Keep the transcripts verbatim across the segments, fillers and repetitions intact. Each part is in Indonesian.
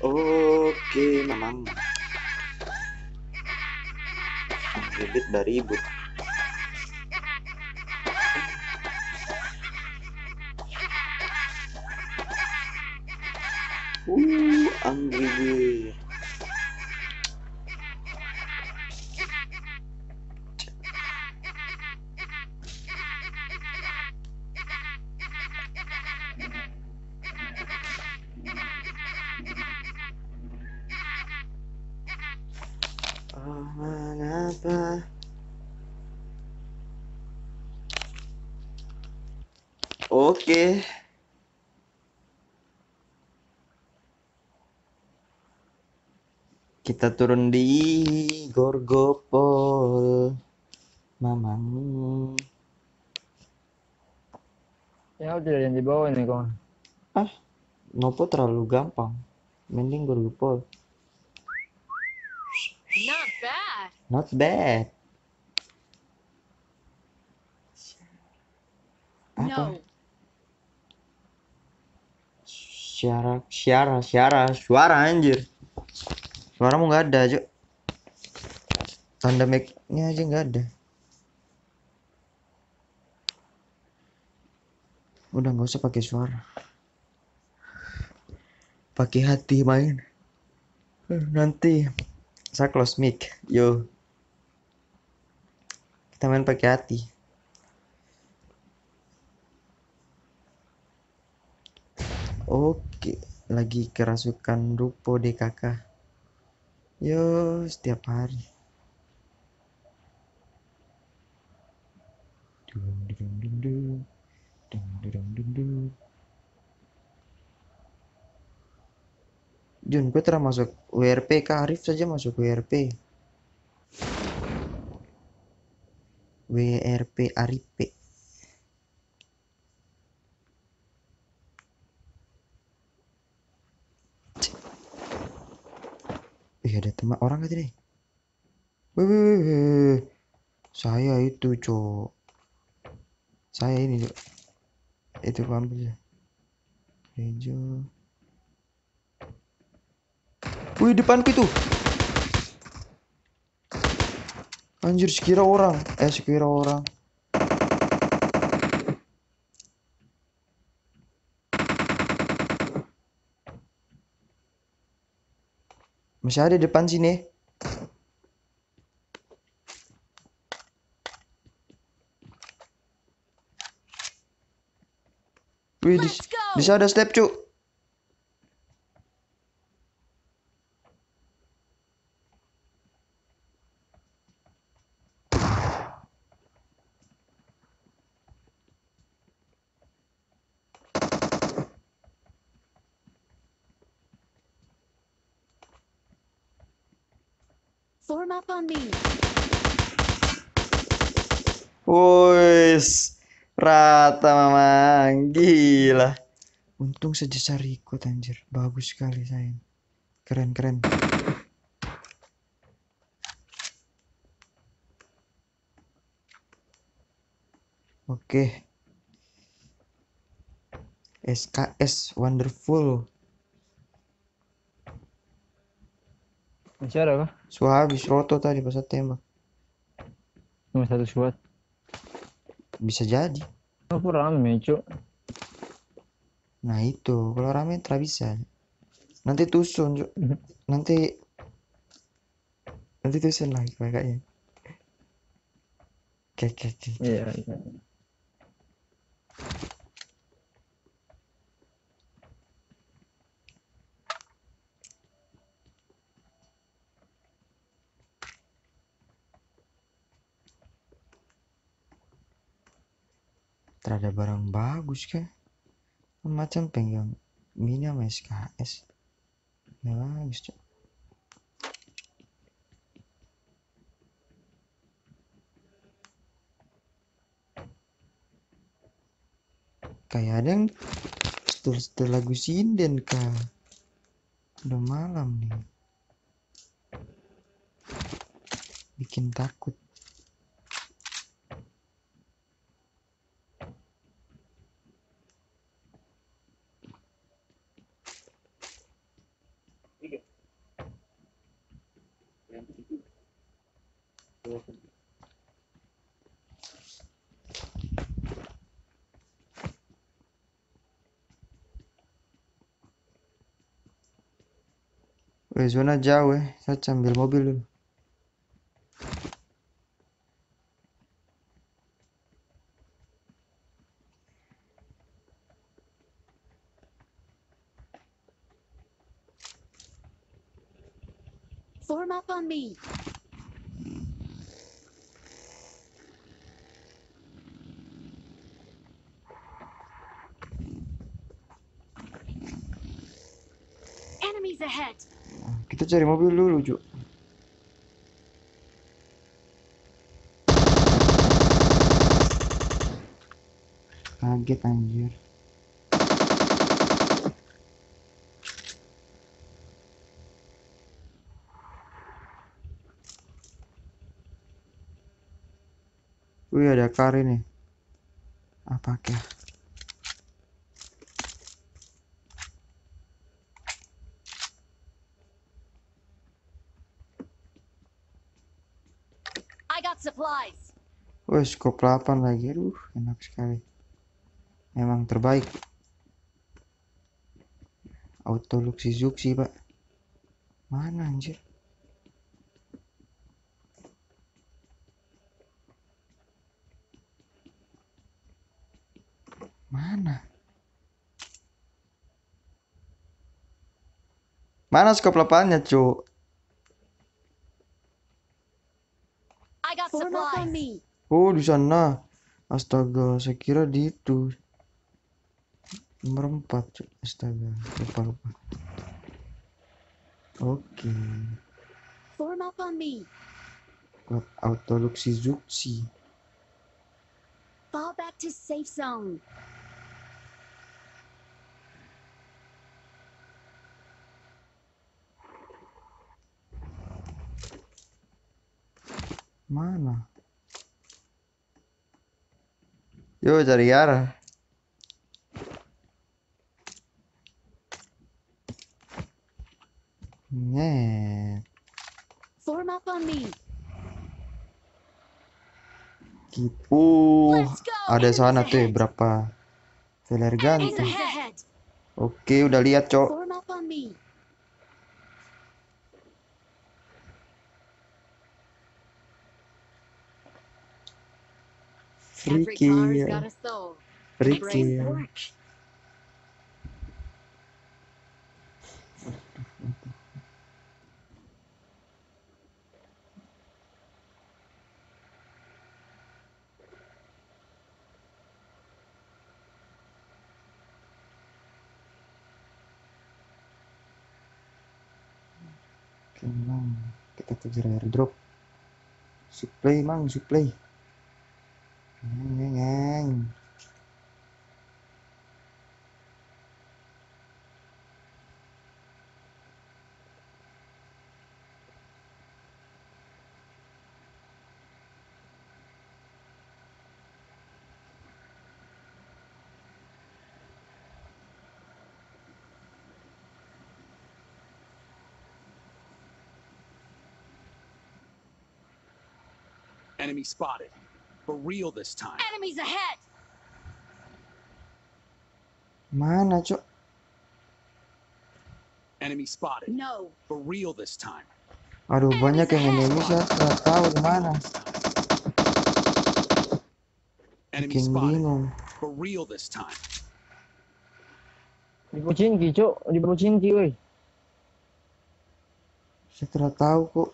Oke, memang bibit dari ribut. Uh, Angry Bird. Oh, mengapa? Oke. Kita turun di Gorgopol. Mamang. Ya udah yang di bawah nih kawan. Ah, Nopo terlalu gampang. Mending Gorgopol. Not bad. Not bad. Apa? No. Syara, syara, syara, suara anjir. Suaramu nggak ada, Cuk. Tanda mic-nya aja nggak ada. Udah nggak usah pakai suara. Pakai hati main. Nanti saya close mic. Yo. Kita main pakai hati. Oke, lagi kerasukan rupo D K K. Yo, setiap hari. Dung, dung, dung, dung. Dung, dung, dung, dung. Jun, gue termasuk W R P, Kak Arif saja masuk W R P. W R P Arif. Ih, ada teman orang gak tadi? Wih, wih, wih, wih. Saya itu, cok. Saya ini, cok. Itu ambil ya. Hijau. Wih, depanku itu. Anjir, sekira orang. Eh, sekira orang. Masih ada di depan sini. Wih, di, Let's go. di sana ada step, cuk. Form up on me. Wis, rata mamang, gila. Untung saja saya ikut anjir, bagus sekali sayang. Keren keren. Oke. S K S wonderful. Masih ada kah? So habis roto tadi pas saya tembak. Cuma satu squad. Bisa jadi. Aku rame cuk. Nah itu, kalau rame tidak bisa. Nanti tusun, cuk. Nanti nanti tusun lagi kayaknya. Oke, oke, oke. Iya, iya. Terada barang bagus kan? Macam pegang mini sama S K S. Ya bagus, cuk. Kayak ada yang setel-setel lagu sinden kah? Udah malam nih. Bikin takut. Weh, zona jauh eh. Saya ambil mobil dulu. Form up on me. Enemies ahead. Nah, kita cari mobil dulu, Cuk. Kaget anjir. Wih, ada kar ini. Apa kah? I got supplies. Wih, skop delapan lagi. Aduh, enak sekali. Memang terbaik. Auto Luxi Zuxi, Pak. Mana anjir? Mana? Mana skop delapannya, Cuk? I got Form up on supplies. me. Oh, di sana. Astaga, saya kira di itu. Nomor empat, Cuk. Astaga, lupa lupa. Oke. Form up on me. Buat Auto Luxi Zuxi. Fall back to safe zone. Mana? Yo, cari arah. Nyet. Form up on me. Gitu. Let's go. Ada Enemies sana tuh ya, ahead. berapa Veler Enemies ganti. ahead. Oke, udah lihat, Cok. Form up on me. Every Free car's kill. got a soul. Free Great kill. work. Oke, Mang. Kita kejar airdrop. Supply, Mang, supply. Ngeng, ngeng, ngeng. Enemy spotted. For real this time. Enemies ahead. Mana, Cok? Enemy spotted. No. For real this time. Aduh, banyak yang Enemies enemy, saya nggak tahu di mana. Enemy Bikin spotted. bingung. For real this time. Di Pochinki, Cuk. Di Pochinki, woi. Saya tidak tahu kok.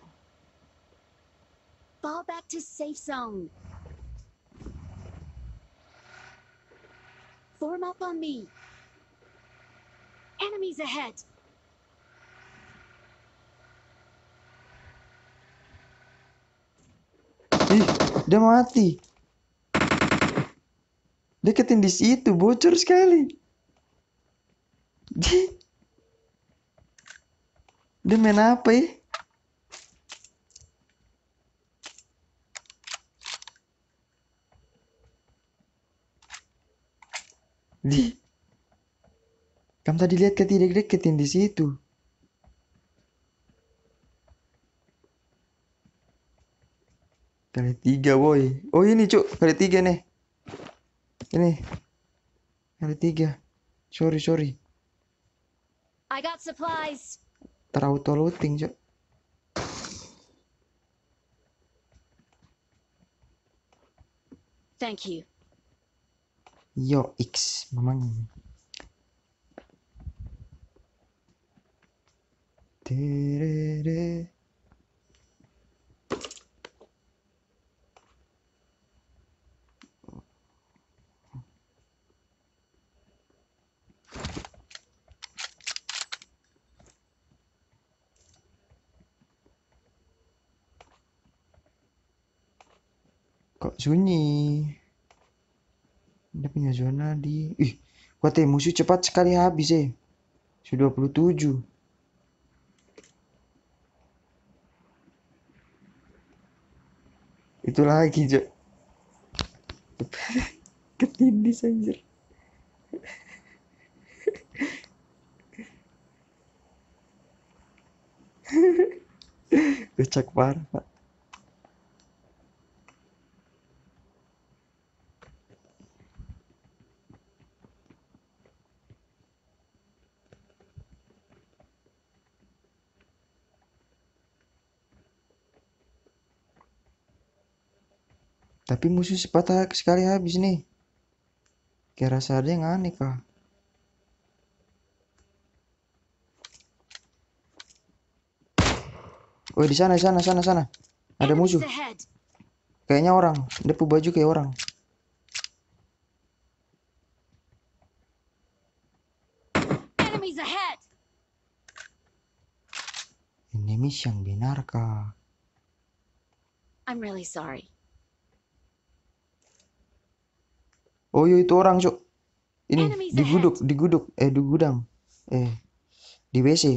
Fall back to safe zone. Form up on me. Enemies ahead. Ih, dia mati. Deketin di situ, bocor sekali. Dia, dia main apa ya? Di, kamu tadi lihat ke tidak deketin di situ. Kali tiga boy. Oh ini cuk, kali tiga nih. Ini kali tiga. Sorry sorry. I got supplies. Terauto looting cuk. Thank you. Yo X memang. Terere. Kok sunyi? Dia punya zona di. Ih, kuat ya musuh cepat sekali habis eh. Sudah dua puluh tujuh. Itu lagi, Cok. Ketindis anjir. Kocak parah, Pak. Tapi musuh sepatah sekali habis nih. Kayak rasa ada yang aneh kah? Oh di sana, sana, sana, sana. Ada Enemies musuh. ahead. Kayaknya orang. Dia punya baju kayak orang. Enemies ahead. Enemies yang benarkah? I'm really sorry. Oh iya itu orang, Cok. Ini Enemies di guduk, ahead. di guduk, eh di gudang. Eh, di W C.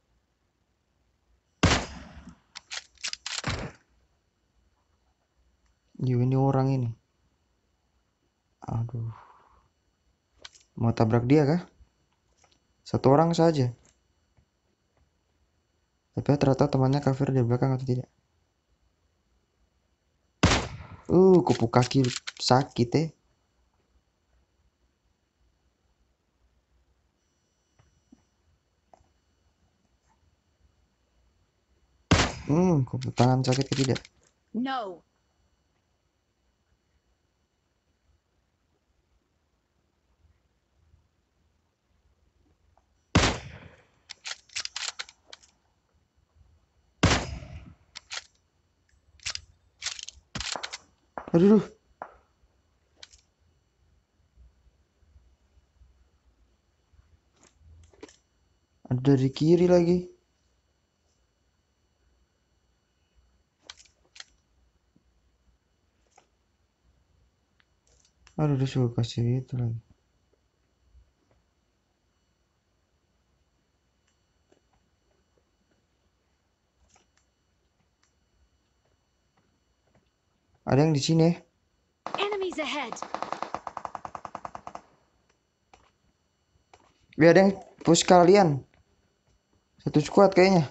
Yo ini orang ini. Aduh. Mau tabrak dia kah? Satu orang saja. Tapi ternyata temannya kafir di belakang atau tidak? Uh, kupu kaki sakit eh. Hmm, kupu tangan sakit ke tidak? No. Aduh. Ada dari kiri lagi. Aduh, dia suka kasih itu lagi. Ada yang di sini. Enemies ahead. Wih, ada yang push kalian. Satu squad kayaknya.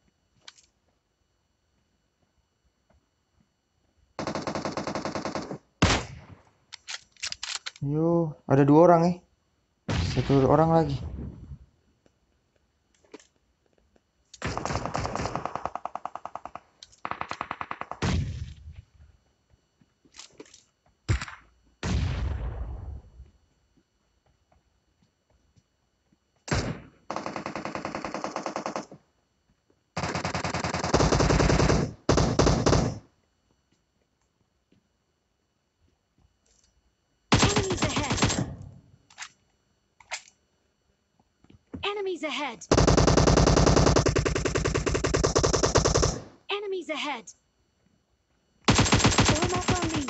Yo, ada dua orang eh. Satu orang lagi. Enemies ahead. Enemies ahead. Enemies ahead. Form up on me.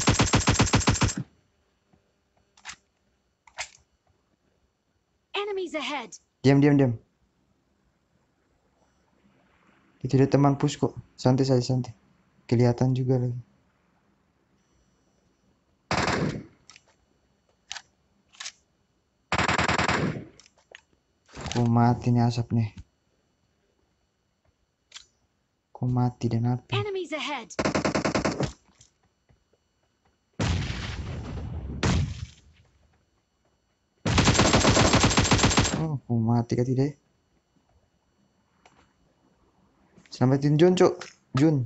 Enemies ahead. Diam, diam, diam. Itu dia teman push kok. Santai saja, santai. Kelihatan juga lagi. Ku mati nih asap nih. Ku mati dan api. Enemies ahead. Oh, aku mati kan tidak? Selamatin Jun, cok. Jun.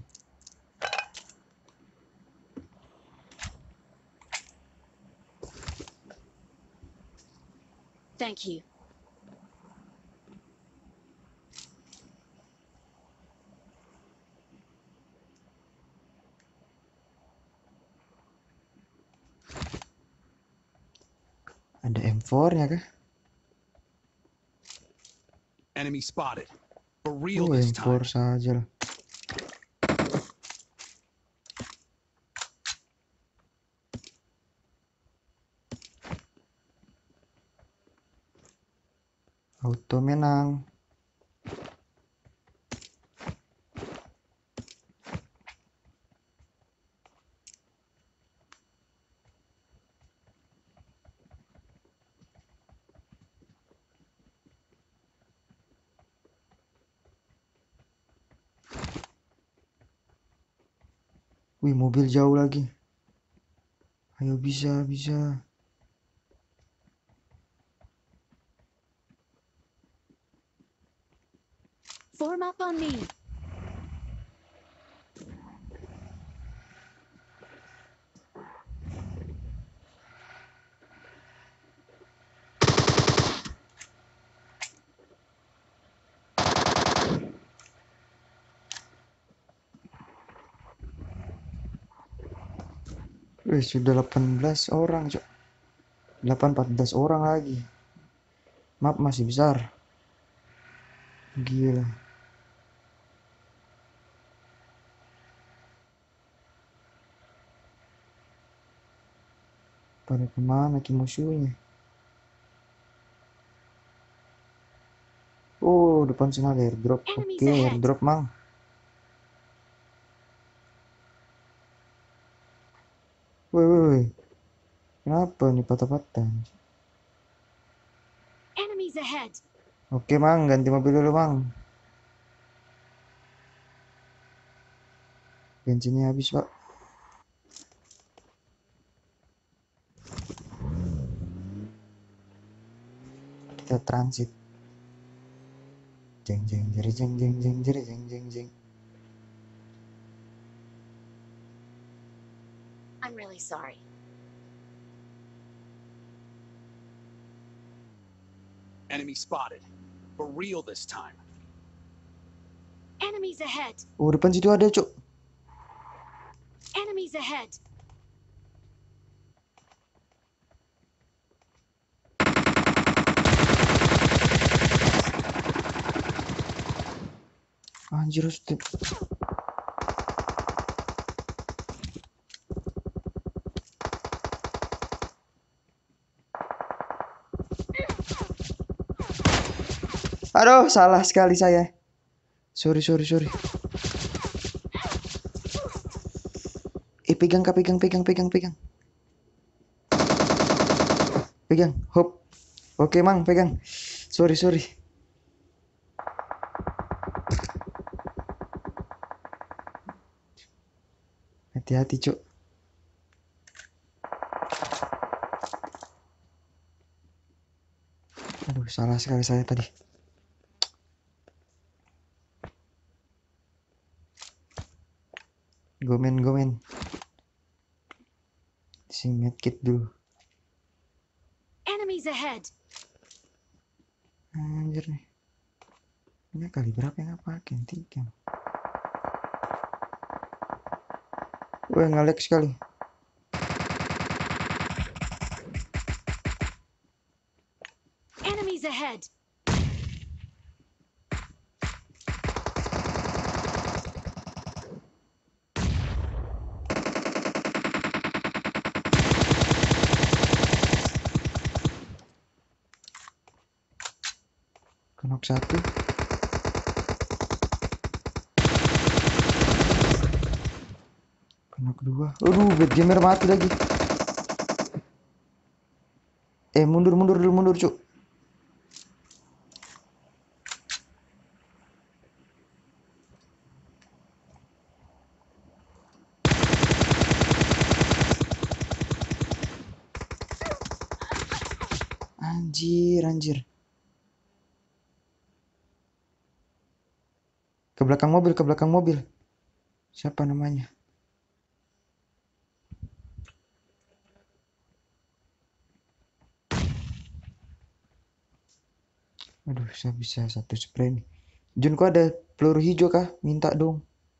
Thank you. Ada M four-nya kah? Enemy spotted. For real Oh, this M four time. saja lah. Auto menang. Wih, mobil jauh lagi. Ayo, bisa, bisa. Form up on me. Wih, sudah delapan belas orang, cok. delapan empat belas orang lagi. Map masih besar. Gila. Pada kemana ki musuhnya? Oh, depan sana ada airdrop. Enemies Oke, ahead. airdrop, Mang. Woi, woi, woi. Kenapa nih patah-patah? Enemies ahead. Oke, Mang. Ganti mobil dulu, Mang. Bensinnya habis, Pak. Kita transit. Jeng, jeng, jeri, jeng, jeng, jeng, jeri, jeng, jeng, jeng. I'm really sorry. Enemy spotted. For real this time. Enemies ahead. Oh, depan situ ada, cok. Enemies ahead. Anjir, step. Aduh, salah sekali saya. Sorry, sorry, sorry. Eh, pegang, kak, pegang, pegang, pegang, pegang. Pegang, hop. Oke, Mang, pegang. Sorry, sorry. Hati-hati, cok. Aduh, salah sekali saya tadi. Gomen, gomen. Si medkit dulu. Enemies ahead. Anjir nih. Ini kali berapa yang apa? Tiga. Wah, nge-lag sekali. Enemies ahead. Kenok satu. Kenok dua. Aduh, bad gamer mati lagi. Eh, mundur, mundur dulu, mundur, cuk. Anjir, anjir. Ke belakang mobil, ke belakang mobil. Siapa namanya? Aduh, saya bisa satu spray nih. Jun, kok ada peluru hijau kah? Minta dong.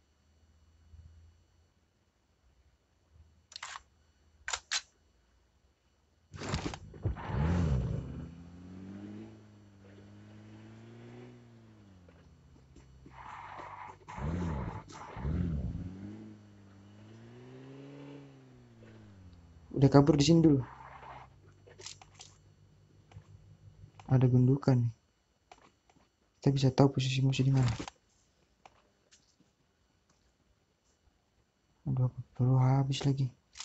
Udah kabur di sini dulu. Ada gundukan nih. Kita bisa tahu posisi musuh di mana. Aduh, apa peluru habis lagi.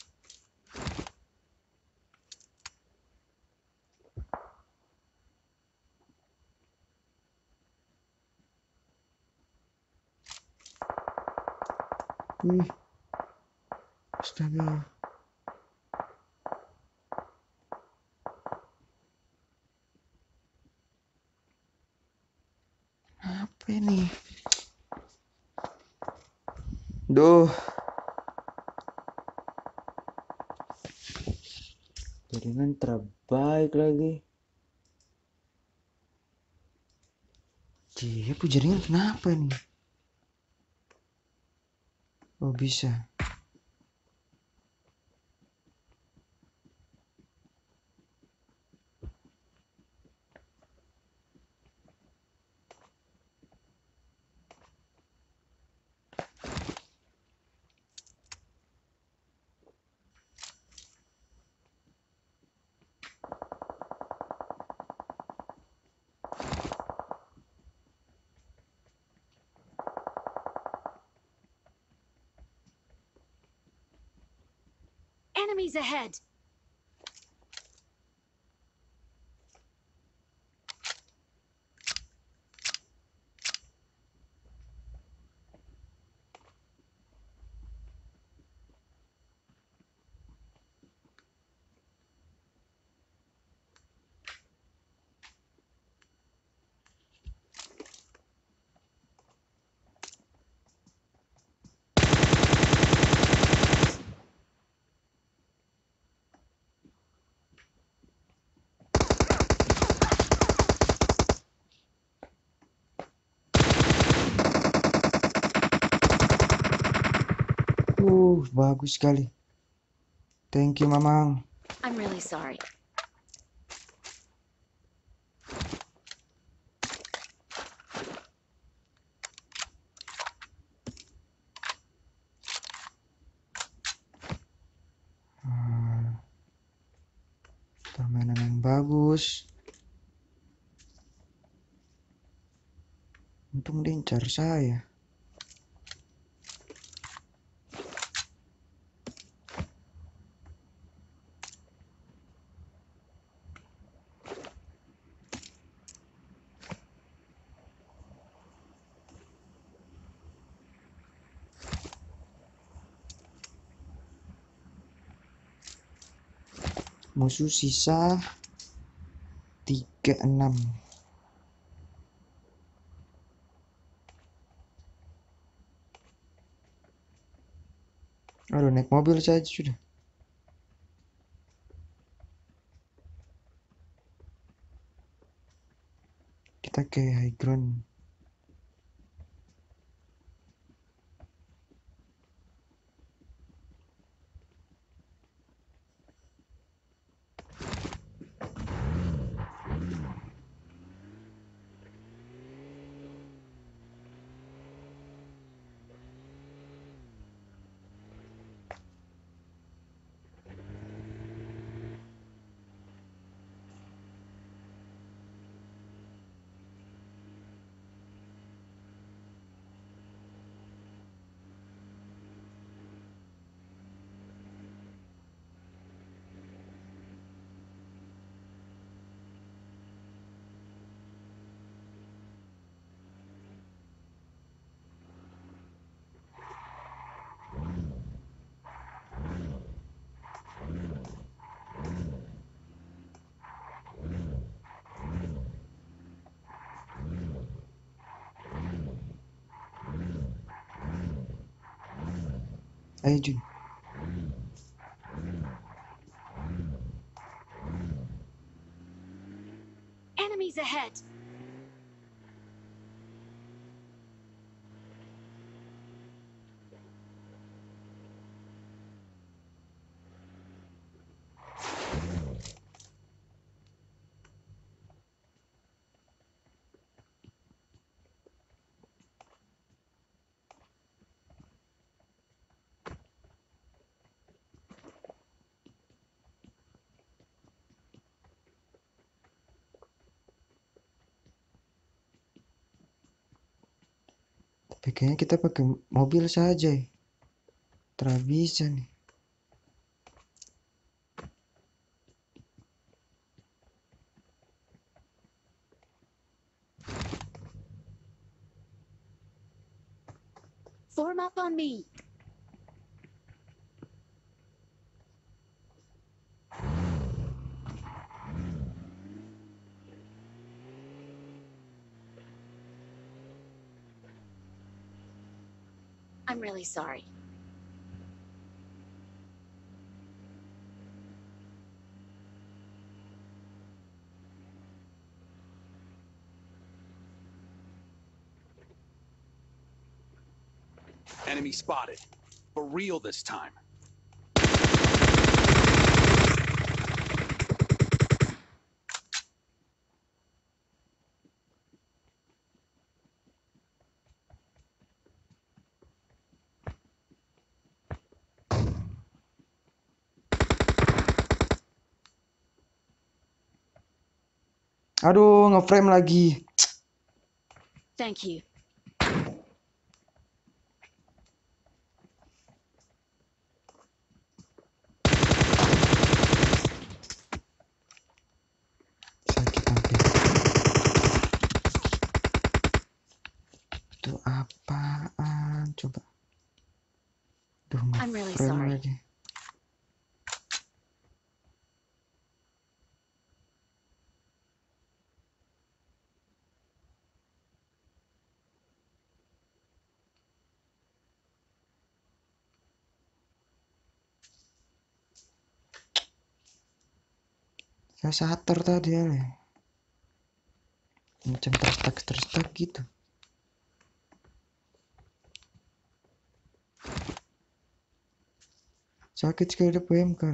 Wih. Astaga. Apa ini? Duh. Jaringan terbaik lagi. Dia punya jaringan kenapa nih? Oh, bisa. Enemies ahead! Uh, bagus sekali. Thank you, Mamang. I'm really sorry. Hmm, permainan yang bagus. Untung dia incar saya. Musuh sisa tiga puluh enam. Aduh, naik mobil saja sudah. Kita ke high ground. Ayo Jun. Enemies ahead! Tapi kayaknya kita pakai mobil saja ya. Tidak bisa nih. Form up on me! I'm really sorry. Enemy spotted. For real this time. Aduh, ngeframe lagi. Thank you. Sakit hampir. Itu apaan? Coba. Duh, I'm really ngeframe sorry. lagi. Saya sater tadi ya. Macam terstak terstak gitu. Sakit sekali ada P M K.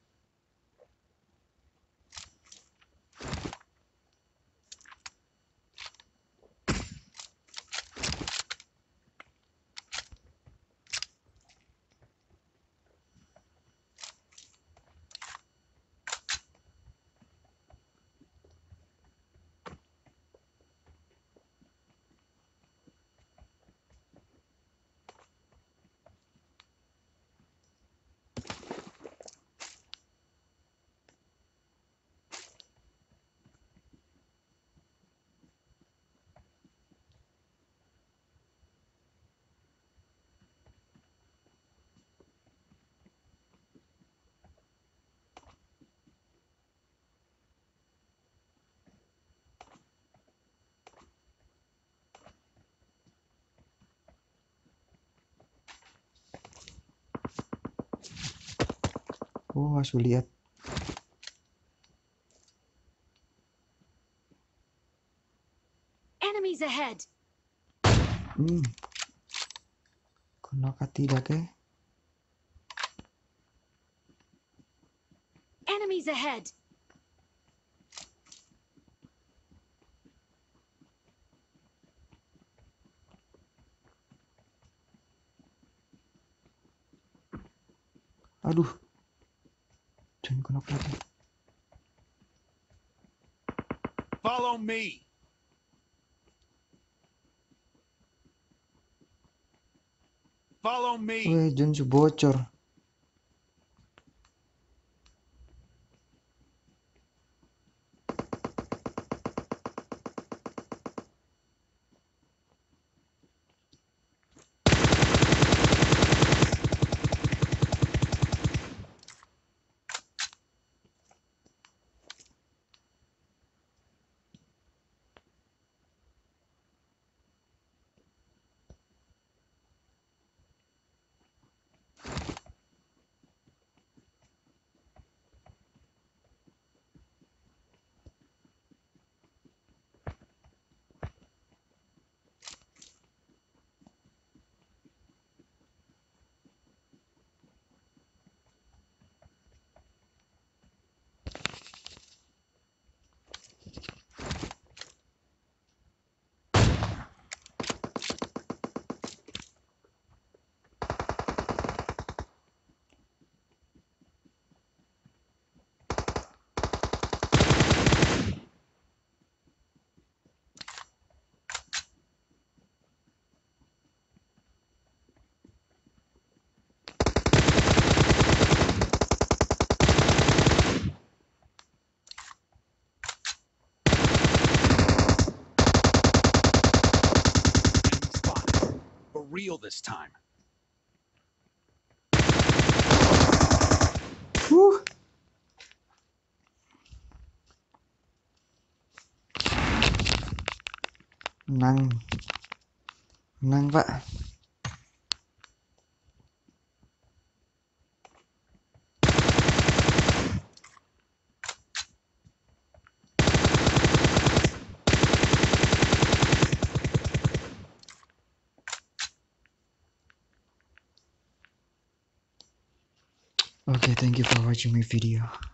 Oh, Asu lihat. Enemies ahead! Hmm. Kenapa tidak ya? Enemies ahead! Aduh. Jangan kenapa lagi. Follow me. Follow me. Weh, Jun su bocor. real this time. Huh. Menang. Menang, Pak. Okay, thank you for watching my video.